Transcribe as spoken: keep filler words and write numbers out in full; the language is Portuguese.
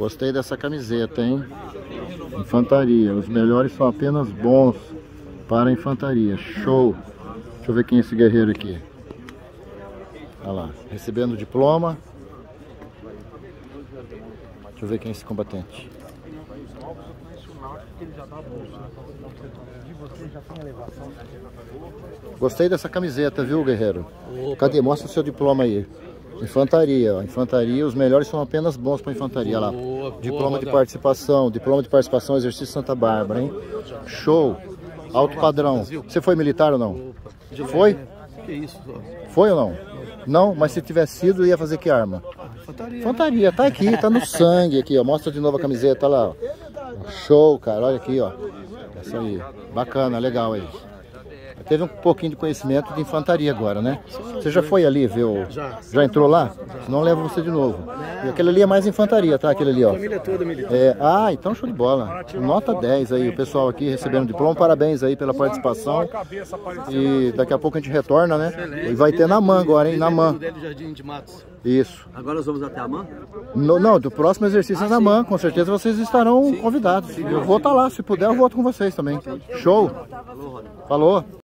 Gostei dessa camiseta, hein? Infantaria. Os melhores são apenas bons para a infantaria. Show! Deixa eu ver quem é esse guerreiro aqui. Olha lá, recebendo diploma. Deixa eu ver quem é esse combatente. Gostei dessa camiseta, viu, guerreiro? Cadê? Mostra o seu diploma aí. Infantaria, ó. Infantaria, os melhores são apenas bons para infantaria. Olha lá. Diploma de participação, diploma de participação, exercício Santa Bárbara, hein? Show! Alto padrão. Você foi militar ou não? Foi? Que isso? Foi ou não? Não, mas se tivesse sido, ia fazer que arma? Infantaria. Infantaria, tá aqui, tá no sangue aqui, ó. Mostra de novo a camiseta lá, ó. Show, cara, olha aqui, ó. Essa aí, bacana, legal aí. Teve um pouquinho de conhecimento de infantaria agora, né? Você já foi ali ver o... Já. Já entrou lá? Senão leva você de novo. E aquele ali é mais infantaria, tá? Aquele ali, ó. A família toda militar. É, ah, então show de bola. Nota dez aí, o pessoal aqui recebendo diploma. Parabéns aí pela participação. E daqui a pouco a gente retorna, né? E vai ter na M A M agora, hein? Na M A M. Isso. Agora nós vamos até a M A M? No, não, do próximo exercício é na M A M. Com certeza vocês estarão convidados. Eu vou estar lá, se puder eu volto com vocês também. Show. Falou.